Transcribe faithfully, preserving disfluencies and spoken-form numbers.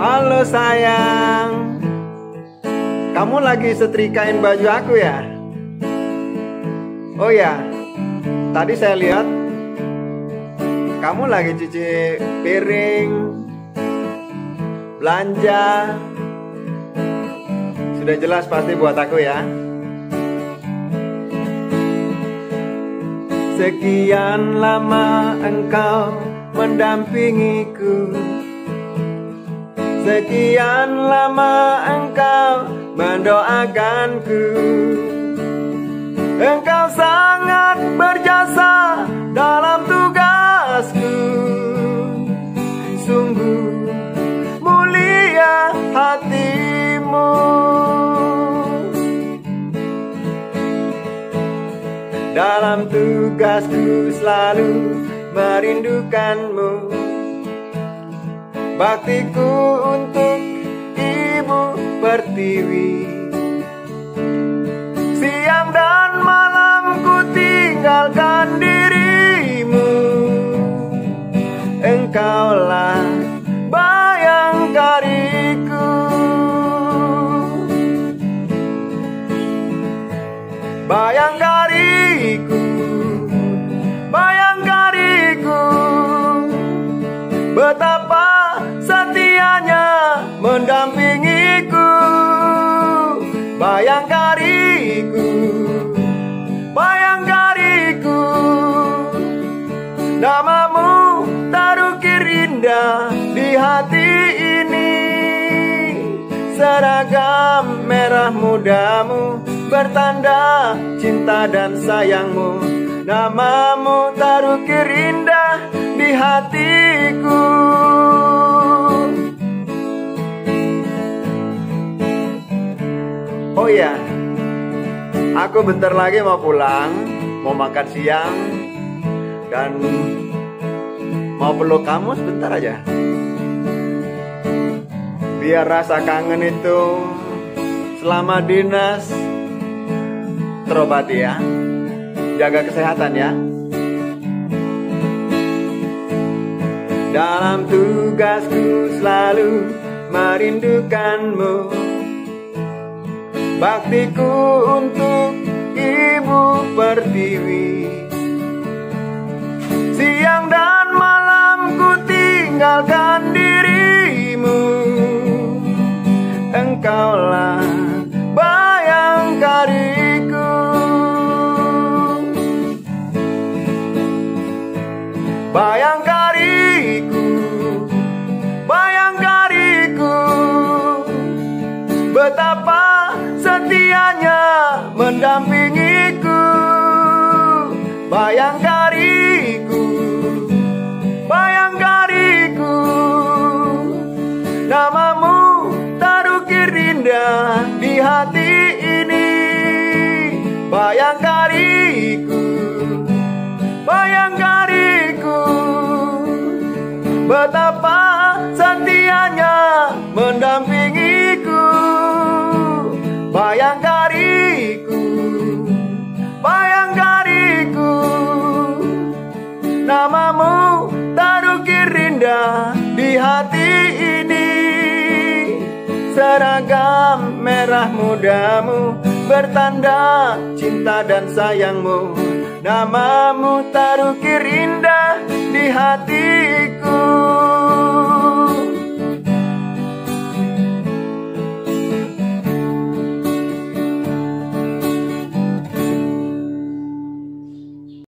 Halo sayang, kamu lagi setrikain baju aku ya? Oh ya, tadi saya lihat kamu lagi cuci piring, belanja. Sudah jelas pasti buat aku ya. Sekian lama engkau mendampingiku, sekian lama engkau mendoakanku. Engkau sangat berjasa dalam tugasku. Sungguh mulia hatimu. Dalam tugasku selalu merindukanmu. Baktiku untuk Ibu Pertiwi. Siang dan malam ku tinggalkan dirimu. Engkaulah bayangkariku. Bayangkariku, bayangkariku. Betapa setianya mendampingiku. Bayangkariku, bayangkariku. Namamu terukir indah di hati ini. Seragam merah mudamu bertanda cinta dan sayangmu. Namamu terukir indah di hatiku. Oh iya, aku bentar lagi mau pulang, mau makan siang, dan mau peluk kamu sebentar aja. Biar rasa kangen itu selama dinas terobati ya. Jaga kesehatan ya. Dalam tugasku selalu merindukanmu. Baktiku untuk Ibu Pertiwi. Siang dan malam ku tinggalkan dirimu. Engkaulah bayangkariku. Bayangkariku, bayangkariku. Betapa setianya mendampingiku. Bayangkariku, bayangkariku. Namamu terukir indah di hati ini. Bayangkariku, bayangkariku. Betapa setianya mendampingiku. Bayangkariku, bayangkariku. Namamu terukir indah di hati ini. Seragam merah mudamu bertanda cinta dan sayangmu. Namamu terukir indah di hatiku.